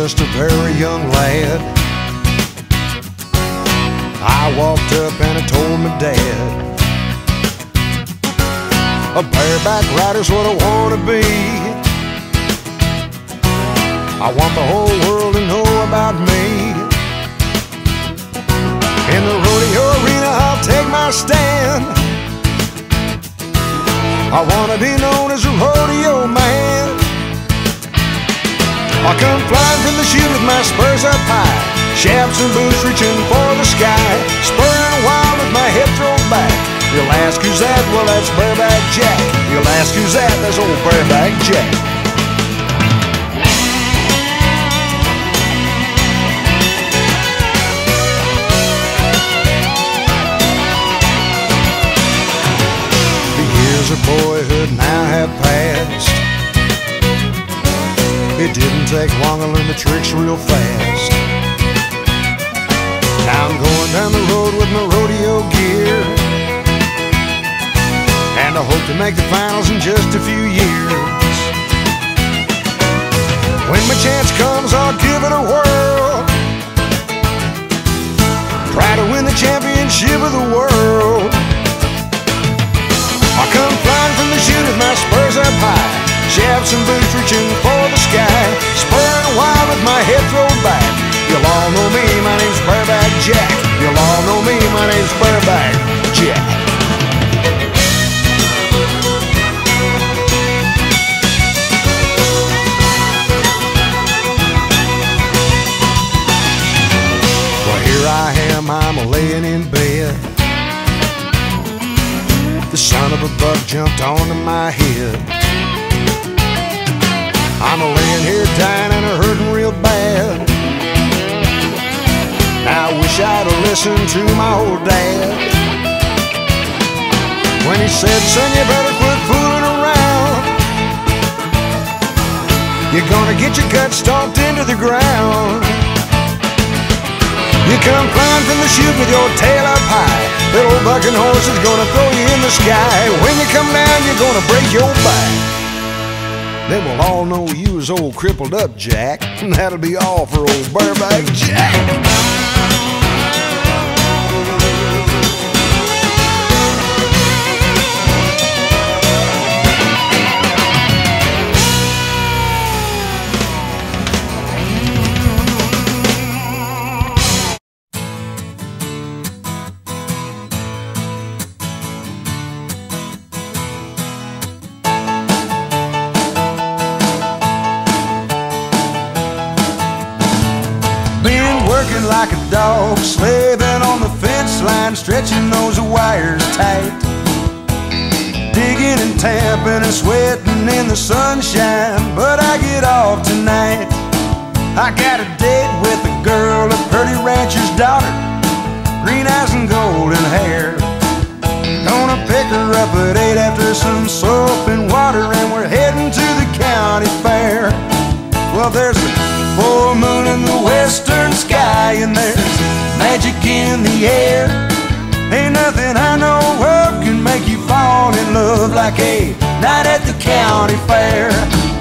just a very young lad, I walked up and I told my dad, a bareback rider's what I want to be. I want the whole world to know about me. In the rodeo arena I'll take my stand. I want to be known as a rodeo man. I come flying from the chute with my spurs up high, shafts and boots reaching for the sky, spurring wild with my head thrown back. You'll ask who's that? Well, that's Bareback Jack. You'll ask who's that? That's old Bareback Jack. The years of boyhood now have passed. It didn't take long, I learned the tricks real fast. Now I'm going down the road with my rodeo gear, and I hope to make the finals in just a few years. When my chance comes, I'll give it a whirl, try to win the championship of the world. I come flying from the chute with my spurs up high, shafts and boots reaching for the sky, spurring wild with my head thrown back. You'll all know me, my name's Bareback Jack. You'll all know me, my name's Bareback Jack. Well, here I am, I'm laying in bed. The son of a buck jumped onto my head. I'm laying here dying and hurting real bad. I wish I'd have listened to my old dad when he said, son, you better quit fooling around. You're gonna get your gut stomped into the ground. You come flying from the chute with your tail up high, that old bucking horse is gonna throw you in the sky. When you come down, you're gonna break your back. Then we'll all know you as old crippled up Jack, and that'll be all for old Bareback Jack. Working like a dog, slaving on the fence line, stretching those wires tight, digging and tamping and sweating in the sunshine. But I get off tonight. I got a date with a girl, a pretty rancher's daughter, green eyes and golden hair. Gonna pick her up at 8 after some soap and water, and we're heading to the county fair. Well, there's a full moon in the western sky, and there's magic in the air. Ain't nothing I know of can make you fall in love like a night at the county fair.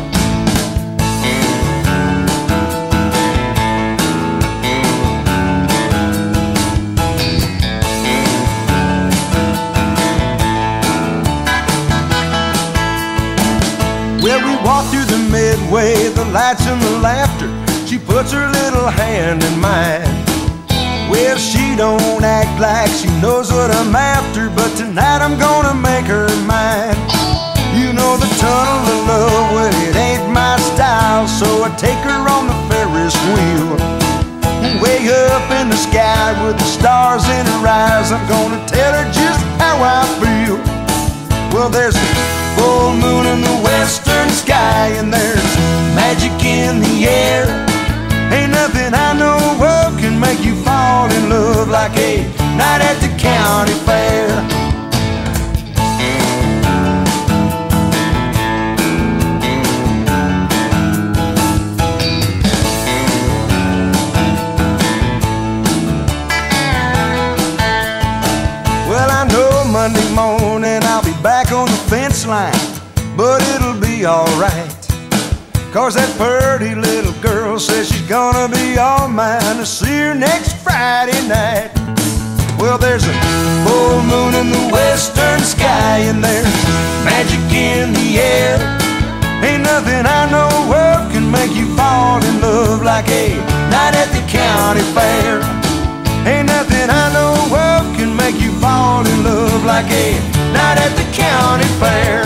Well, we walk through the midway, the lights and the laughter. She puts her little hand in mine. Well, she don't act like she knows what I'm after, but tonight I'm gonna make her mine. You know the tunnel of love, well, it ain't my style, so I take her on the Ferris wheel. Way up in the sky with the stars in her eyes, I'm gonna tell her just how I feel. Well, there's a full moon in the western sky, and there's magic in the air. Ain't nothing I know of can make you fall in love like a night at the county fair. Well, I know Monday morning I'll be back on the fence line, but it'll be alright. 'cause that pretty little girl says she's gonna be all mine to see her next Friday night. Well, there's a full moon in the western sky, and there's magic in the air. Ain't nothing I know of can make you fall in love like a night at the county fair. Ain't nothing I know of can make you fall in love like a night at the county fair.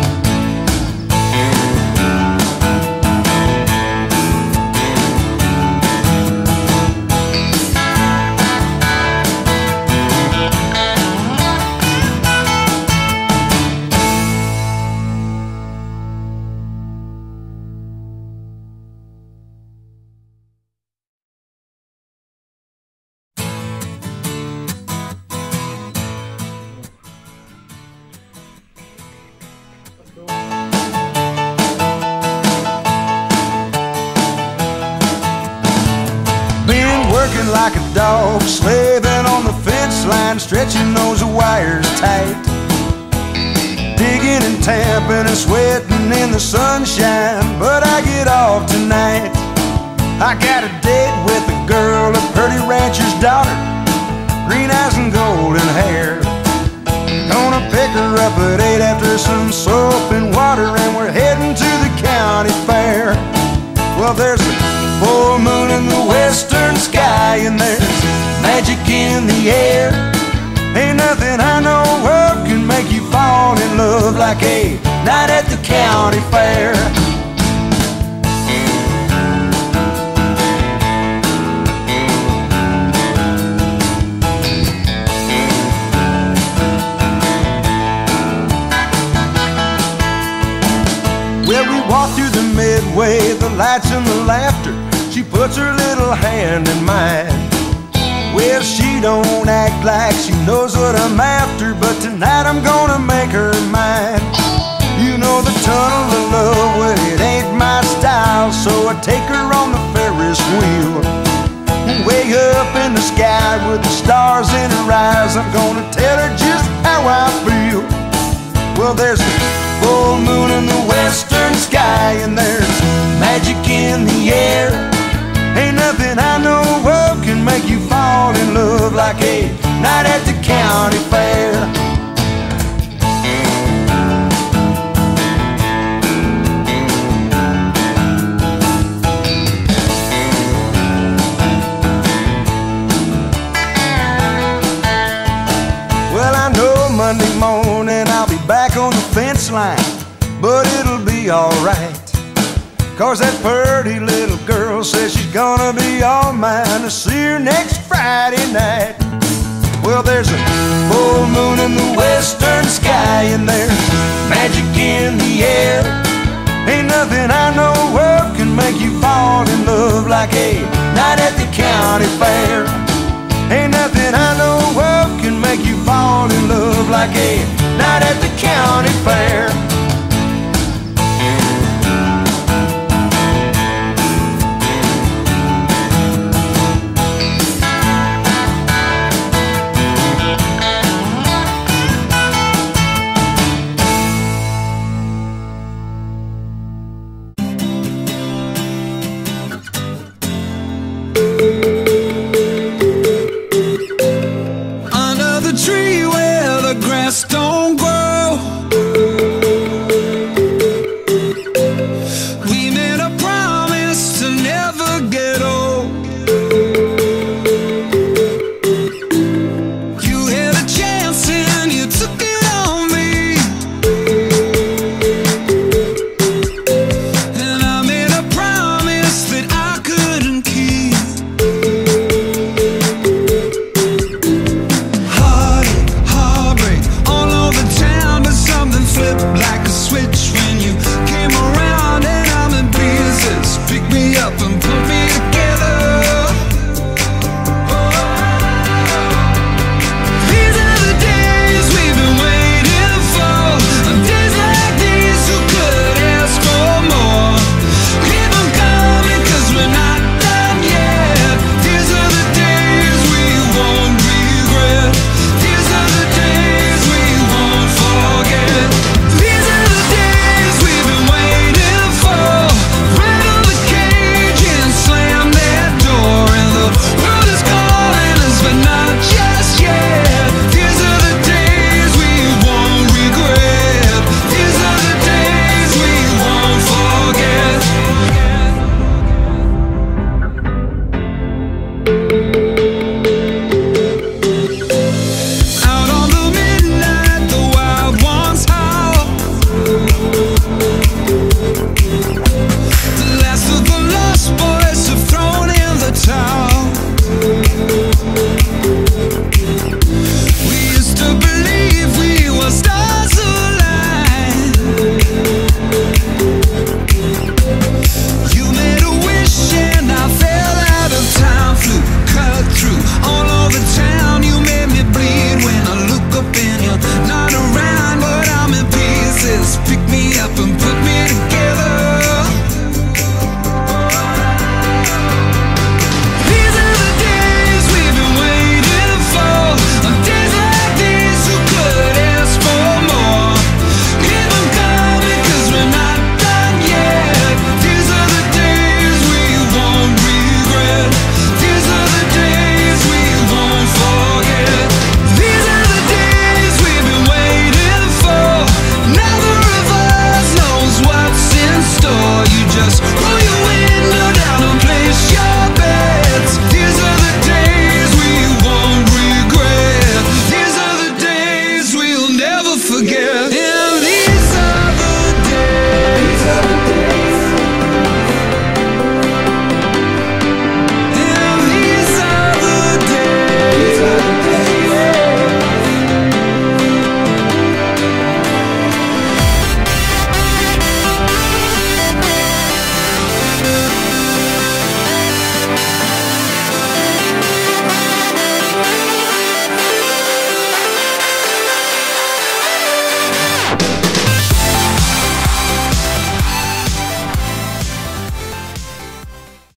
Working like a dog, slaving on the fence line, stretching those wires tight, digging and tamping and sweating in the sunshine, but I get off tonight. I got a date with a girl, a pretty rancher's daughter, green eyes and golden hair. Gonna pick her up at 8 after some soap and water, and we're heading to the county fair. Well, there's a full moon in the western sky, and there's magic in the air. Ain't nothing I know of can make you fall in love like a night at the county fair. Well, we walk through the midway, the lights and the laughter. She puts her little hand in mine. Well, she don't act like she knows what I'm after, but tonight I'm gonna make her mine. You know the tunnel of love, well, it ain't my style, so I take her on the Ferris wheel. Way up in the sky with the stars in her eyes, I'm gonna tell her just how I feel. Well, there's a full moon in the western sky, and there's magic in the air. Ain't nothing I know of can make you fall in love like a night at the county fair. Well, I know Monday morning I'll be back on the fence line, but it'll be alright, 'cause that pretty little girl says she's gonna be all mine to see her next Friday night. Well, there's a full moon in the western sky, and there's magic in the air. Ain't nothing I know of can make you fall in love like a night at the county fair. Ain't nothing I know of can make you fall in love like a night at the county fair.